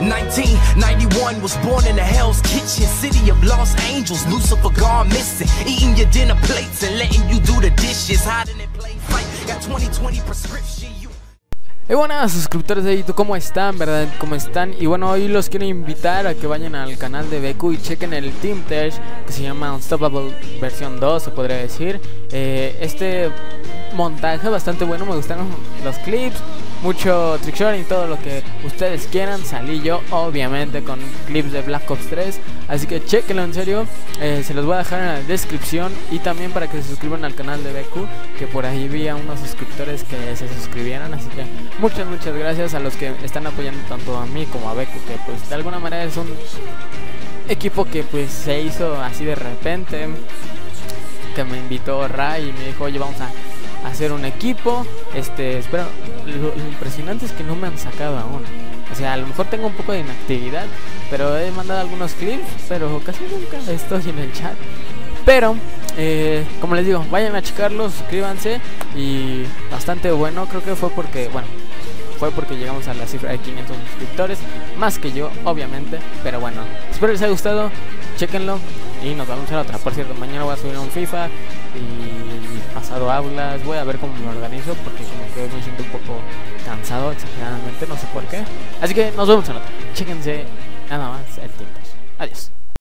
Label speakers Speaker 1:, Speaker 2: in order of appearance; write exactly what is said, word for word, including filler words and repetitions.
Speaker 1: nineteen ninety-one was born in the Hell's Kitchen, city of Los Angeles. Lucifer gone missing, eating your dinner plates and letting you do the dishes, hiding in plain sight. Got twenty twenty prescription.
Speaker 2: Y bueno, suscriptores de YouTube, ¿cómo están? ¿Verdad? ¿Cómo están? Y bueno, hoy los quiero invitar a que vayan al canal de Beku y chequen el Team Tech que se llama Unstoppable versión dos, se podría decir. eh, Este montaje bastante bueno, me gustaron los clips, mucho trickshot y todo lo que ustedes quieran. Salí yo obviamente con clips de Black Ops tres, así que chequenlo en serio. eh, Se los voy a dejar en la descripción y también para que se suscriban al canal de Beku, que por ahí vi a unos suscriptores que se suscribieran, así que muchas muchas gracias a los que están apoyando tanto a mí como a Beku, que pues de alguna manera es un equipo que pues se hizo así de repente, que me invitó Ray y me dijo, oye, vamos a hacer un equipo. Este, espera, lo, lo impresionante es que no me han sacado aún. O sea, a lo mejor tengo un poco de inactividad, pero he mandado algunos clips, pero casi nunca estoy en el chat. Pero, eh, como les digo, vayan a checarlo, suscríbanse. Y bastante bueno, creo que fue porque, bueno, fue porque llegamos a la cifra de quinientos suscriptores, más que yo, obviamente. Pero bueno, espero les haya gustado, chequenlo y nos vemos en otra. Por cierto, mañana voy a subir un FIFA y pasado aulas. Voy a ver cómo me organizo, porque como que hoy me siento un poco cansado, exageradamente, no sé por qué. Así que nos vemos en otra. Chéquense nada más el tiempo. Adiós.